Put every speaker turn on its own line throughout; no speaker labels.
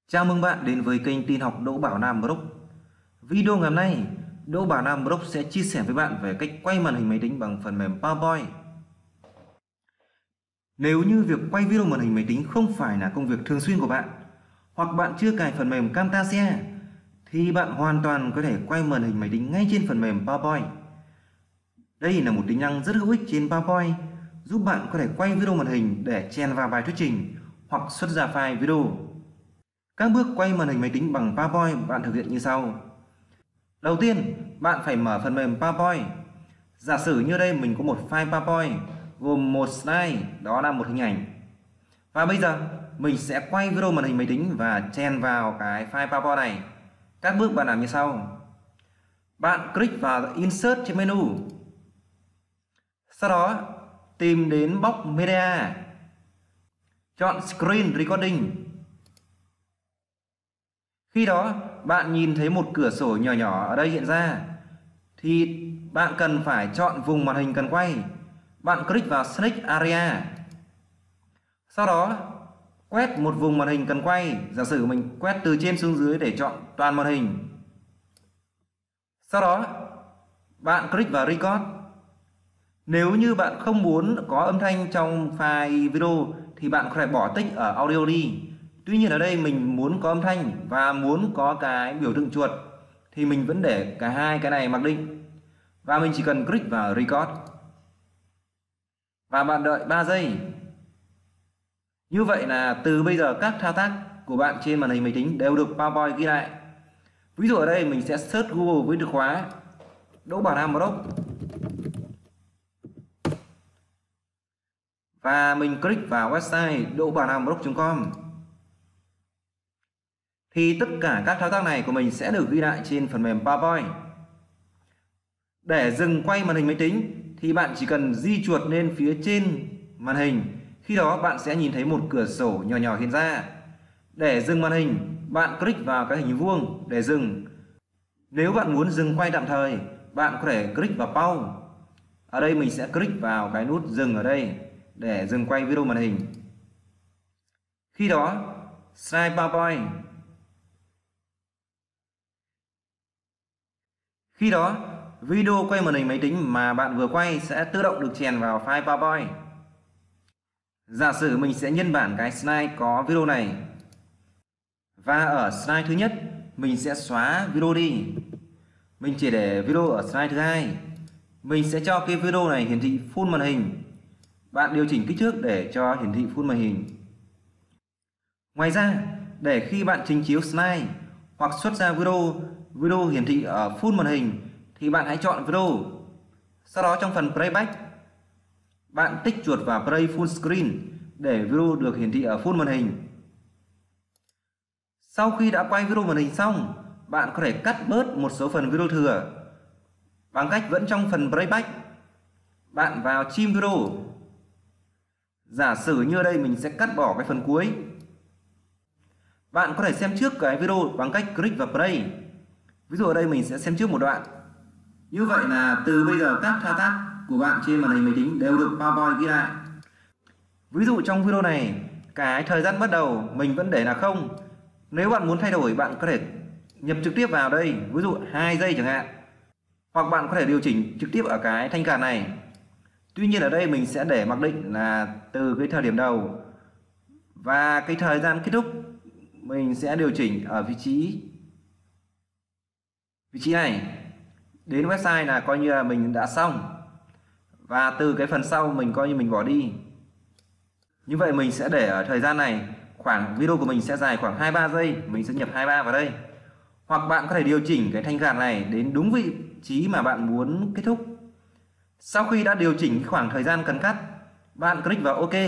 Chào mừng bạn đến với kênh tin học Đỗ Bảo Nam Group. Video ngày hôm nay, Đỗ Bảo Nam Group sẽ chia sẻ với bạn về cách quay màn hình máy tính bằng phần mềm PowerPoint. Nếu như việc quay video màn hình máy tính không phải là công việc thường xuyên của bạn, hoặc bạn chưa cài phần mềm Camtasia, thì bạn hoàn toàn có thể quay màn hình máy tính ngay trên phần mềm PowerPoint. Đây là một tính năng rất hữu ích trên PowerPoint, giúp bạn có thể quay video màn hình để chèn vào bài thuyết trình hoặc xuất ra file video. Các bước quay màn hình máy tính bằng PowerPoint bạn thực hiện như sau. Đầu tiên, bạn phải mở phần mềm PowerPoint. Giả sử như đây mình có một file PowerPoint gồm một slide, đó là một hình ảnh. Và bây giờ mình sẽ quay video màn hình máy tính và chèn vào cái file PowerPoint này. Các bước bạn làm như sau. Bạn click vào Insert trên menu. Sau đó tìm đến box Media. Chọn Screen Recording. Khi đó bạn nhìn thấy một cửa sổ nhỏ nhỏ ở đây hiện ra, thì bạn cần phải chọn vùng màn hình cần quay. Bạn click vào Select Area. Sau đó quét một vùng màn hình cần quay. Giả sử mình quét từ trên xuống dưới để chọn toàn màn hình. Sau đó bạn click vào Record. Nếu như bạn không muốn có âm thanh trong file video thì bạn có thể bỏ tích ở audio đi. Tuy nhiên ở đây mình muốn có âm thanh và muốn có cái biểu tượng chuột thì mình vẫn để cả hai cái này mặc định. Và mình chỉ cần click vào Record. Và bạn đợi 3 giây. Như vậy là từ bây giờ các thao tác của bạn trên màn hình máy tính đều được PowerPoint ghi lại. Ví dụ ở đây mình sẽ search Google với từ khóa Đỗ Bảo Nam Group. Và mình click vào website dobarnamgroup.com. Thì tất cả các thao tác này của mình sẽ được ghi lại trên phần mềm PowerPoint. Để dừng quay màn hình máy tính thì bạn chỉ cần di chuột lên phía trên màn hình. Khi đó bạn sẽ nhìn thấy một cửa sổ nhỏ nhỏ hiện ra. Để dừng màn hình, bạn click vào cái hình vuông để dừng. Nếu bạn muốn dừng quay tạm thời, bạn có thể click vào Pause. Ở đây mình sẽ click vào cái nút dừng ở đây để dừng quay video màn hình. Khi đó, slide PowerPoint. Khi đó, video quay màn hình máy tính mà bạn vừa quay sẽ tự động được chèn vào file PowerPoint. Giả sử mình sẽ nhân bản cái slide có video này. Và ở slide thứ nhất, mình sẽ xóa video đi. Mình chỉ để video ở slide thứ hai. Mình sẽ cho cái video này hiển thị full màn hình. Bạn điều chỉnh kích thước để cho hiển thị full màn hình. Ngoài ra, để khi bạn trình chiếu slide hoặc xuất ra video hiển thị ở full màn hình thì bạn hãy chọn video. Sau đó trong phần playback, bạn tích chuột vào play full screen để video được hiển thị ở full màn hình. Sau khi đã quay video màn hình xong, bạn có thể cắt bớt một số phần video thừa bằng cách vẫn trong phần playback, bạn vào trim video. Giả sử như ở đây mình sẽ cắt bỏ cái phần cuối. Bạn có thể xem trước cái video bằng cách click vào play. Ví dụ ở đây mình sẽ xem trước một đoạn. Như vậy là từ bây giờ các thao tác của bạn trên màn hình máy tính đều được PowerPoint ghi lại. Ví dụ trong video này, cái thời gian bắt đầu mình vẫn để là 0. Nếu bạn muốn thay đổi, bạn có thể nhập trực tiếp vào đây, ví dụ 2 giây chẳng hạn. Hoặc bạn có thể điều chỉnh trực tiếp ở cái thanh gạt này. Tuy nhiên ở đây mình sẽ để mặc định là từ cái thời điểm đầu. Và cái thời gian kết thúc mình sẽ điều chỉnh ở vị trí này. Đến website là coi như là mình đã xong. Và từ cái phần sau mình coi như mình bỏ đi. Như vậy mình sẽ để ở thời gian này, khoảng video của mình sẽ dài khoảng 2-3 giây, mình sẽ nhập 23 vào đây. Hoặc bạn có thể điều chỉnh cái thanh gạt này đến đúng vị trí mà bạn muốn kết thúc. Sau khi đã điều chỉnh khoảng thời gian cần cắt, bạn click vào OK.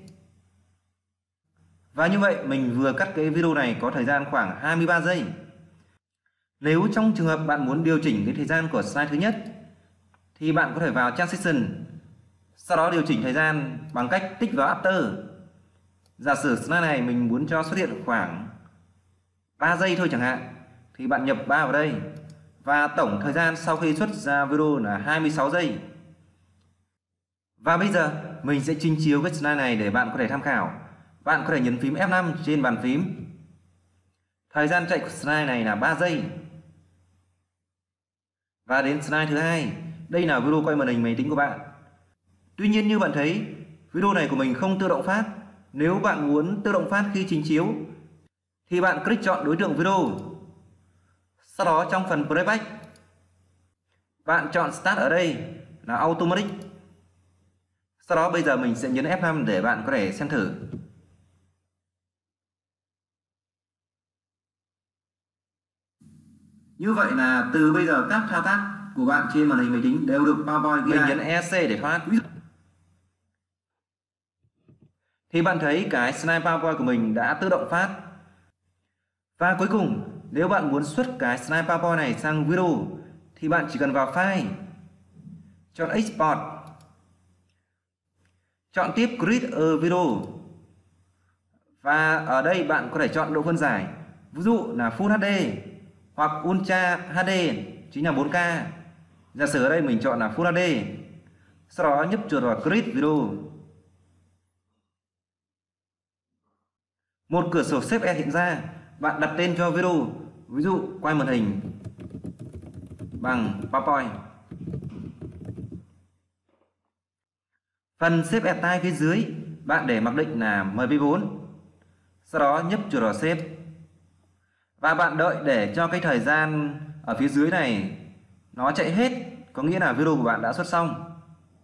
Và như vậy mình vừa cắt cái video này có thời gian khoảng 23 giây. Nếu trong trường hợp bạn muốn điều chỉnh cái thời gian của slide thứ nhất thì bạn có thể vào Transition. Sau đó điều chỉnh thời gian bằng cách tích vào After. Giả sử slide này mình muốn cho xuất hiện khoảng 3 giây thôi chẳng hạn, thì bạn nhập 3 vào đây. Và tổng thời gian sau khi xuất ra video là 26 giây. Và bây giờ mình sẽ trình chiếu cái slide này để bạn có thể tham khảo. Bạn có thể nhấn phím F5 trên bàn phím. Thời gian chạy của slide này là 3 giây. Và đến slide thứ hai, đây là video quay màn hình máy tính của bạn. Tuy nhiên như bạn thấy, video này của mình không tự động phát. Nếu bạn muốn tự động phát khi trình chiếu thì bạn click chọn đối tượng video. Sau đó trong phần playback, bạn chọn Start ở đây là Automatic. Sau đó bây giờ mình sẽ nhấn F5 để bạn có thể xem thử. Như vậy là từ bây giờ các thao tác của bạn trên màn hình máy tính đều được PowerPoint ghi lại. Mình nhấn ESC để thoát. Thì bạn thấy cái slide PowerPoint của mình đã tự động phát. Và cuối cùng, nếu bạn muốn xuất cái slide PowerPoint này sang video thì bạn chỉ cần vào File, chọn Export, chọn tiếp Create a Video. Và ở đây bạn có thể chọn độ phân giải, ví dụ là Full HD hoặc Ultra HD, chính là 4K. Giả sử ở đây mình chọn là Full HD. Sau đó nhấp chuột vào Create Video. Một cửa sổ Save As hiện ra. Bạn đặt tên cho video, ví dụ quay màn hình bằng PowerPoint. Phần Save As Time phía dưới, bạn để mặc định là MP4. Sau đó nhấp chuột vào Save. Và bạn đợi để cho cái thời gian ở phía dưới này nó chạy hết, có nghĩa là video của bạn đã xuất xong.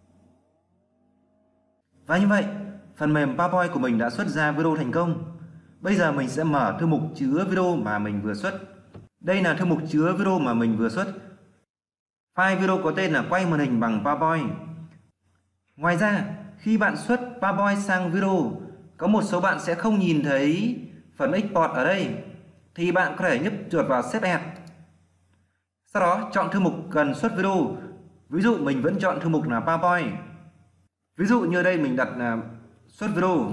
Và như vậy, phần mềm PowerPoint của mình đã xuất ra video thành công. Bây giờ mình sẽ mở thư mục chứa video mà mình vừa xuất. Đây là thư mục chứa video mà mình vừa xuất. File video có tên là quay màn hình bằng PowerPoint. Ngoài ra, khi bạn xuất PowerPoint sang video, có một số bạn sẽ không nhìn thấy phần Export ở đây, thì bạn có thể nhấp chuột vào Save As. Sau đó chọn thư mục cần xuất video. Ví dụ mình vẫn chọn thư mục là PowerPoint. Ví dụ như đây mình đặt là xuất video.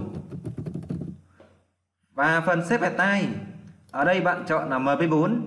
Và phần Save As Time, ở đây bạn chọn là MP4.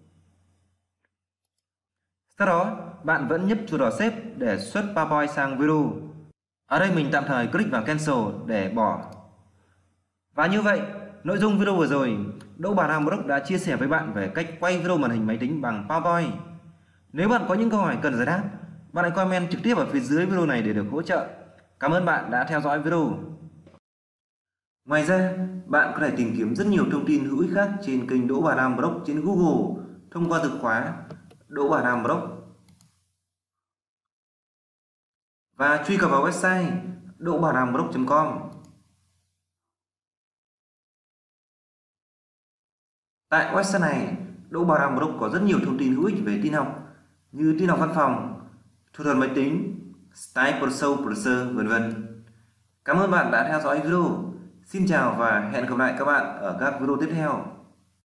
Sau đó bạn vẫn nhấp chuột vào Save để xuất PowerPoint sang video. Ở đây mình tạm thời click vào Cancel để bỏ. Và như vậy, nội dung video vừa rồi, Đỗ Bà Nam Blog đã chia sẻ với bạn về cách quay video màn hình máy tính bằng PowerPoint. Nếu bạn có những câu hỏi cần giải đáp, bạn hãy comment trực tiếp ở phía dưới video này để được hỗ trợ. Cảm ơn bạn đã theo dõi video. Ngoài ra, bạn có thể tìm kiếm rất nhiều thông tin hữu ích khác trên kênh Đỗ Bà Nam Blog trên Google thông qua từ khóa Đỗ Bà Nam Blog. Và truy cập vào website dobaramblog.com. Tại website này, Đỗ Bà Nam Blog có rất nhiều thông tin hữu ích về tin học như tin học văn phòng, thuật thuật máy tính, style producer, vân vân. Cảm ơn bạn đã theo dõi video. Xin chào và hẹn gặp lại các bạn ở các video tiếp theo.